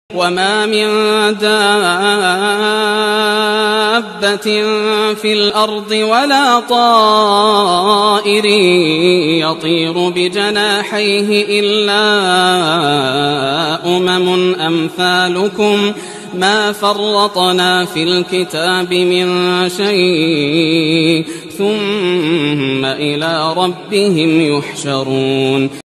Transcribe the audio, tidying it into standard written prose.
وما من دابة في الأرض ولا طائر يطير بجناحيه إلا أمثالكم ما فرطنا في الكتاب من شيء ثم إلى ربهم يحشرون